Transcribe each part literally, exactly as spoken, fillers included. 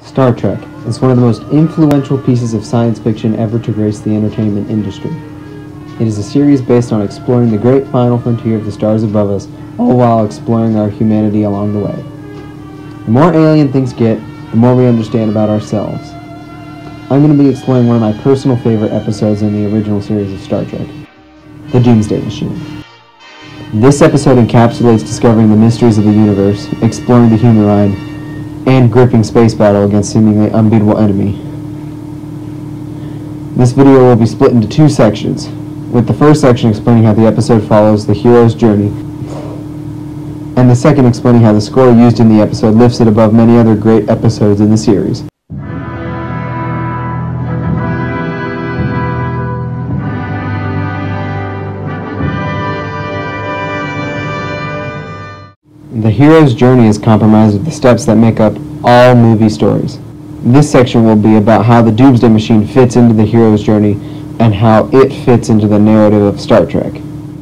Star Trek is one of the most influential pieces of science fiction ever to grace the entertainment industry. It is a series based on exploring the great final frontier of the stars above us, all while exploring our humanity along the way. The more alien things get, the more we understand about ourselves. I'm going to be exploring one of my personal favorite episodes in the original series of Star Trek, the Doomsday Machine. This episode encapsulates discovering the mysteries of the universe, exploring the human mind, and gripping space battle against seemingly unbeatable enemy. This video will be split into two sections, with the first section explaining how the episode follows the hero's journey, and the second explaining how the score used in the episode lifts it above many other great episodes in the series. The hero's journey is comprised of the steps that make up all movie stories. This section will be about how the Doomsday Machine fits into the hero's journey and how it fits into the narrative of Star Trek.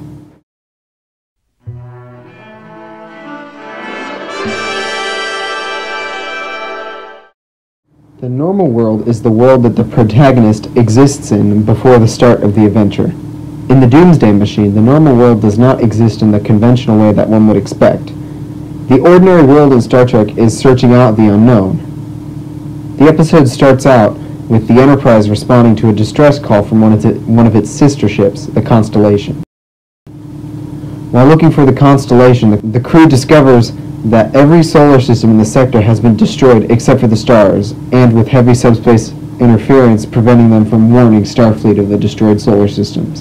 The normal world is the world that the protagonist exists in before the start of the adventure. In the Doomsday Machine, the normal world does not exist in the conventional way that one would expect. The ordinary world in Star Trek is searching out the unknown. The episode starts out with the Enterprise responding to a distress call from one of, the, one of its sister ships, the Constellation. While looking for the Constellation, the, the crew discovers that every solar system in the sector has been destroyed except for the stars, and with heavy subspace interference preventing them from warning Starfleet of the destroyed solar systems.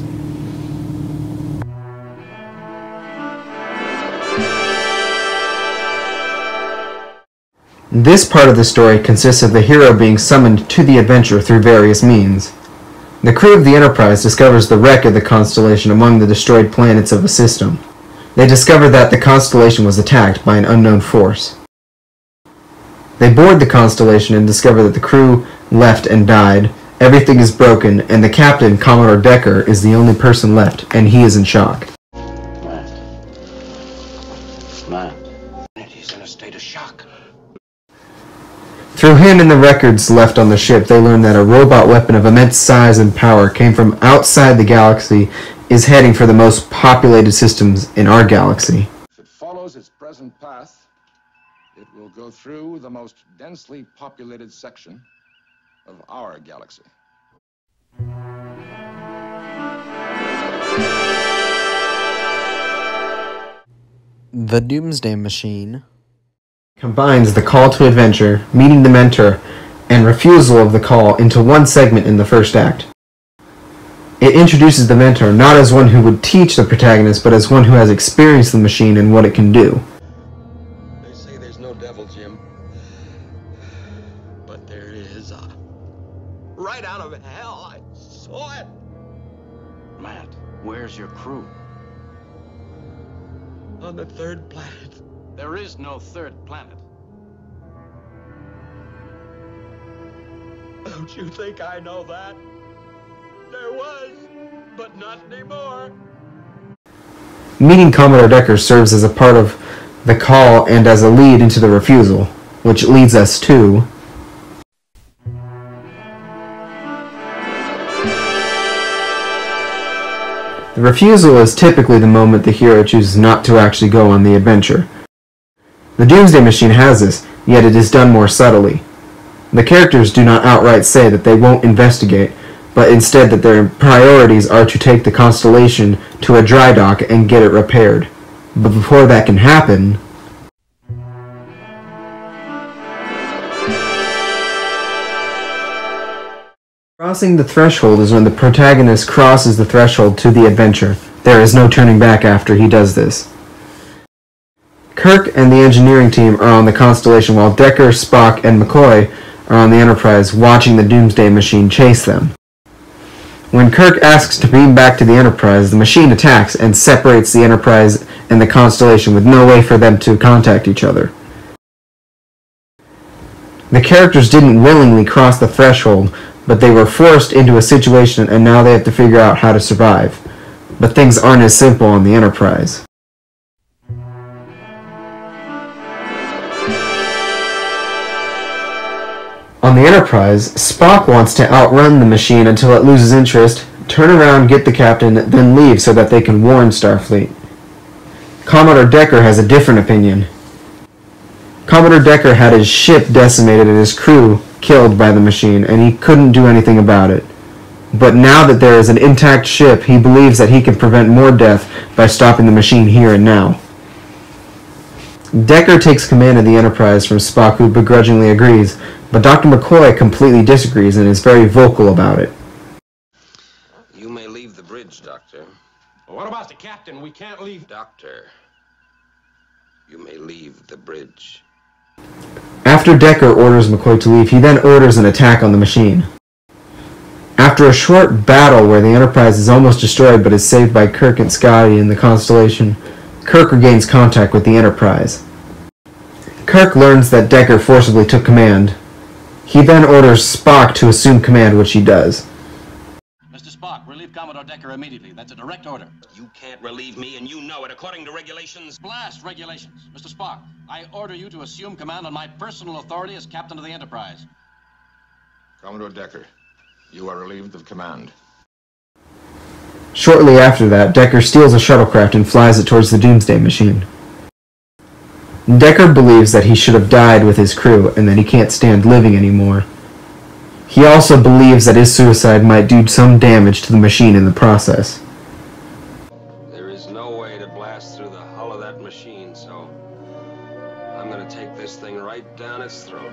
This part of the story consists of the hero being summoned to the adventure through various means. The crew of the Enterprise discovers the wreck of the Constellation among the destroyed planets of a system. They discover that the Constellation was attacked by an unknown force. They board the Constellation and discover that the crew left and died, everything is broken, and the captain, Commodore Decker, is the only person left, and he is in shock. Matt. Matt. He's in a state of shock. Through him and the records left on the ship, they learn that a robot weapon of immense size and power came from outside the galaxy, is heading for the most populated systems in our galaxy. If it follows its present path, it will go through the most densely populated section of our galaxy. The Doomsday Machine combines the call to adventure, meeting the mentor, and refusal of the call into one segment in the first act. It introduces the mentor not as one who would teach the protagonist, but as one who has experienced the machine and what it can do. They say there's no devil, Jim. But there is. Uh, right out of hell, I saw it. Matt, where's your crew? On the third planet. There is no third planet. Don't you think I know that? There was, but not anymore. Meeting Commodore Decker serves as a part of the call and as a lead into the refusal, which leads us to the refusal is typically the moment the hero chooses not to actually go on the adventure. The Doomsday Machine has this, yet it is done more subtly. The characters do not outright say that they won't investigate, but instead that their priorities are to take the Constellation to a dry dock and get it repaired. But before that can happen, crossing the threshold is when the protagonist crosses the threshold to the adventure. There is no turning back after he does this. Kirk and the engineering team are on the Constellation while Decker, Spock, and McCoy are on the Enterprise watching the Doomsday Machine chase them. When Kirk asks to beam back to the Enterprise, the machine attacks and separates the Enterprise and the Constellation with no way for them to contact each other. The characters didn't willingly cross the threshold, but they were forced into a situation and now they have to figure out how to survive. But things aren't as simple on the Enterprise. On the Enterprise, Spock wants to outrun the machine until it loses interest, turn around, get the captain, then leave so that they can warn Starfleet. Commodore Decker has a different opinion. Commodore Decker had his ship decimated and his crew killed by the machine, and he couldn't do anything about it. But now that there is an intact ship, he believes that he can prevent more death by stopping the machine here and now. Decker takes command of the Enterprise from Spock, who begrudgingly agrees, but Doctor McCoy completely disagrees and is very vocal about it. You may leave the bridge, Doctor. Well, what about the captain? We can't leave. Doctor, you may leave the bridge. After Decker orders McCoy to leave, he then orders an attack on the machine. After a short battle where the Enterprise is almost destroyed but is saved by Kirk and Scotty in the Constellation, Kirk regains contact with the Enterprise. Kirk learns that Decker forcibly took command. He then orders Spock to assume command, which he does. Mister Spock, relieve Commodore Decker immediately. That's a direct order. You can't relieve me, and you know it. According to regulations... Blast regulations. Mister Spock, I order you to assume command on my personal authority as captain of the Enterprise. Commodore Decker, you are relieved of command. Shortly after that, Decker steals a shuttlecraft and flies it towards the Doomsday Machine. Decker believes that he should have died with his crew and that he can't stand living anymore. He also believes that his suicide might do some damage to the machine in the process. There is no way to blast through the hull of that machine, so I'm gonna take this thing right down its throat.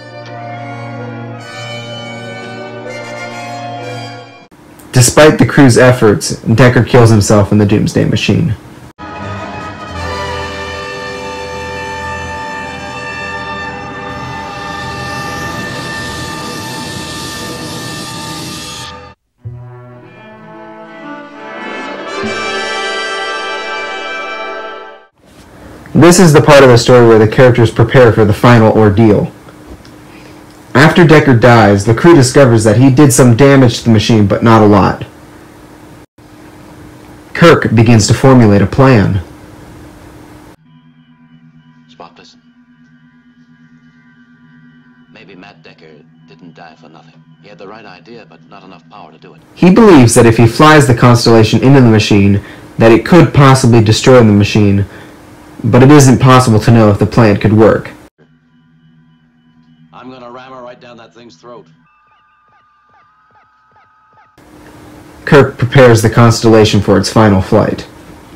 Despite the crew's efforts, Decker kills himself in the Doomsday Machine. This is the part of the story where the characters prepare for the final ordeal. After Decker dies, the crew discovers that he did some damage to the machine, but not a lot. Kirk begins to formulate a plan. Spock, listen. Maybe Matt Decker didn't die for nothing. He had the right idea, but not enough power to do it. He believes that if he flies the Constellation into the machine, that it could possibly destroy the machine, but it isn't possible to know if the plan could work. I'm gonna ram her right down that thing's throat. Kirk prepares the Constellation for its final flight.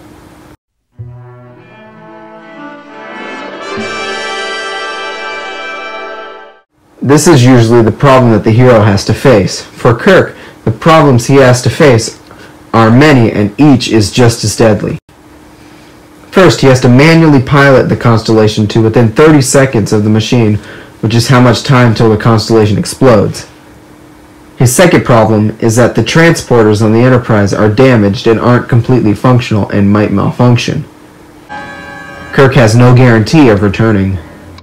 This is usually the problem that the hero has to face. For Kirk, the problems he has to face are many, and each is just as deadly. First, he has to manually pilot the Constellation to within thirty seconds of the machine, which is how much time till the Constellation explodes. His second problem is that the transporters on the Enterprise are damaged and aren't completely functional and might malfunction. Kirk has no guarantee of returning.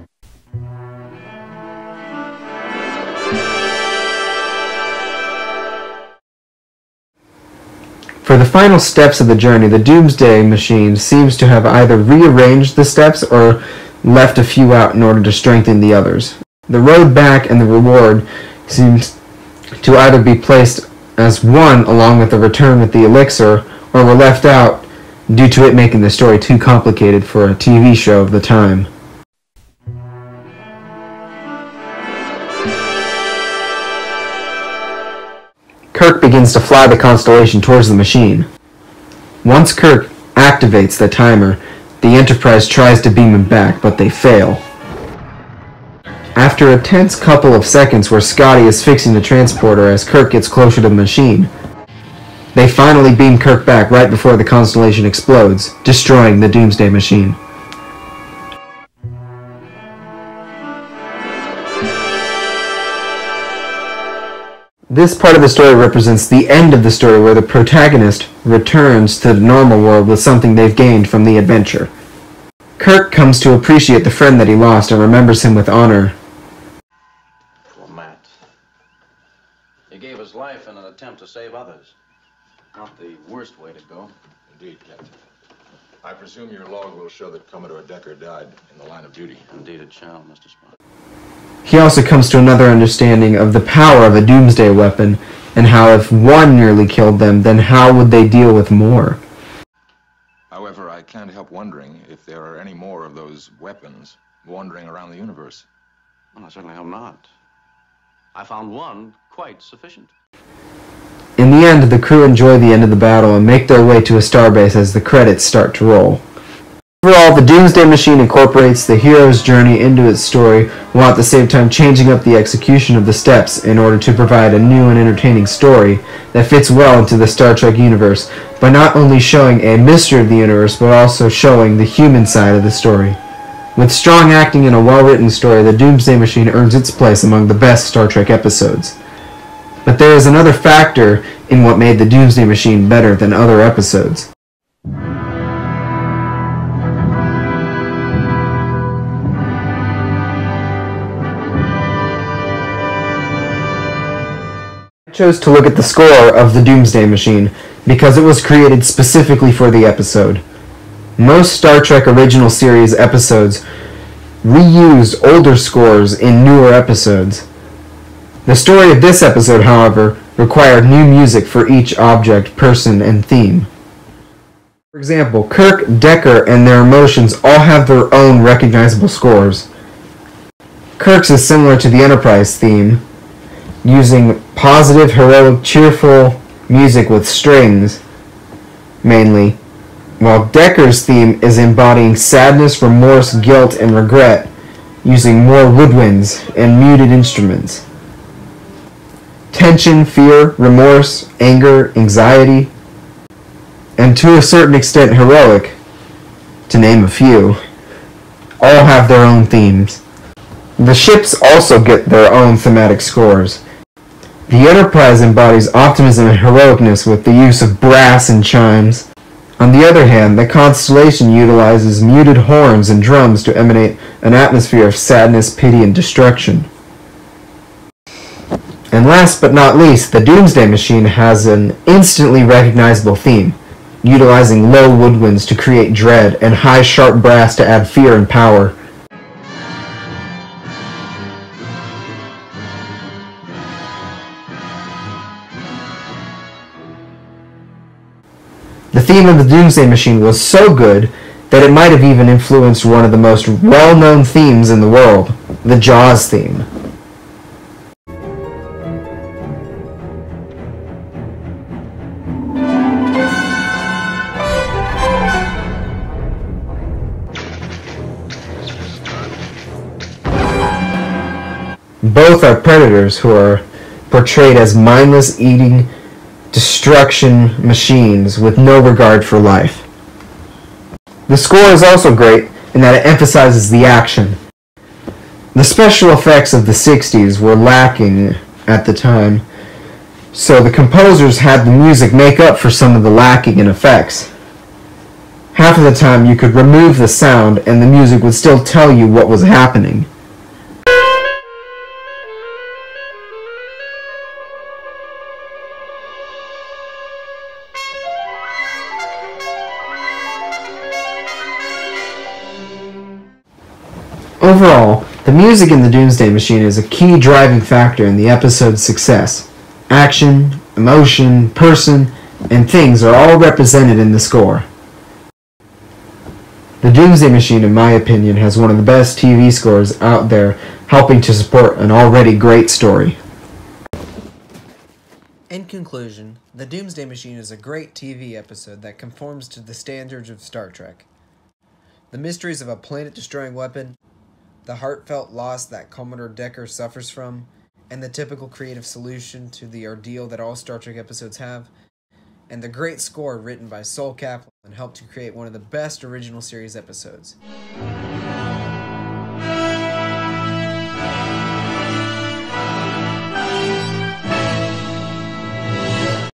For the final steps of the journey, the Doomsday Machine seems to have either rearranged the steps or left a few out in order to strengthen the others. The road back and the reward seems to either be placed as one along with the return with the elixir, or were left out due to it making the story too complicated for a T V show of the time. Kirk begins to fly the Constellation towards the machine. Once Kirk activates the timer, the Enterprise tries to beam him back, but they fail. After a tense couple of seconds where Scotty is fixing the transporter as Kirk gets closer to the machine, they finally beam Kirk back right before the Constellation explodes, destroying the Doomsday Machine. This part of the story represents the end of the story where the protagonist returns to the normal world with something they've gained from the adventure. Kirk comes to appreciate the friend that he lost and remembers him with honor. Poor Matt. He gave his life in an attempt to save others. Not the worst way to go. Indeed, Captain. I presume your log will show that Commodore Decker died in the line of duty. Indeed it shall, Mister Spock. He also comes to another understanding of the power of a doomsday weapon, and how if one nearly killed them, then how would they deal with more? However, I can't help wondering if there are any more of those weapons wandering around the universe. Well, I certainly hope not. I found one quite sufficient. In the end, the crew enjoy the end of the battle and make their way to a starbase as the credits start to roll. Overall, the Doomsday Machine incorporates the hero's journey into its story, while at the same time changing up the execution of the steps in order to provide a new and entertaining story that fits well into the Star Trek universe, by not only showing a mystery of the universe, but also showing the human side of the story. With strong acting and a well-written story, the Doomsday Machine earns its place among the best Star Trek episodes. But there is another factor in what made the Doomsday Machine better than other episodes. I chose to look at the score of the Doomsday Machine because it was created specifically for the episode. Most Star Trek original series episodes reused older scores in newer episodes. The story of this episode, however, required new music for each object, person, and theme. For example, Kirk, Decker, and their emotions all have their own recognizable scores. Kirk's is similar to the Enterprise theme, using positive, heroic, cheerful music with strings, mainly, while Decker's theme is embodying sadness, remorse, guilt, and regret, using more woodwinds and muted instruments. Tension, fear, remorse, anger, anxiety, and to a certain extent heroic, to name a few, all have their own themes. The ships also get their own thematic scores. The Enterprise embodies optimism and heroicness with the use of brass and chimes. On the other hand, the Constellation utilizes muted horns and drums to emanate an atmosphere of sadness, pity, and destruction. And last but not least, the Doomsday Machine has an instantly recognizable theme, utilizing low woodwinds to create dread and high sharp brass to add fear and power. The theme of the Doomsday Machine was so good that it might have even influenced one of the most well-known themes in the world, the Jaws theme. Both are predators who are portrayed as mindless eating destruction machines with no regard for life. The score is also great in that it emphasizes the action. The special effects of the sixties were lacking at the time, so the composers had the music make up for some of the lacking in effects. Half of the time you could remove the sound and the music would still tell you what was happening. Overall, the music in the Doomsday Machine is a key driving factor in the episode's success. Action, emotion, person, and things are all represented in the score. The Doomsday Machine, in my opinion, has one of the best T V scores out there, helping to support an already great story. In conclusion, the Doomsday Machine is a great T V episode that conforms to the standards of Star Trek. The mysteries of a planet-destroying weapon, the heartfelt loss that Commodore Decker suffers from, and the typical creative solution to the ordeal that all Star Trek episodes have, and the great score written by Sol Kaplan helped to create one of the best original series episodes.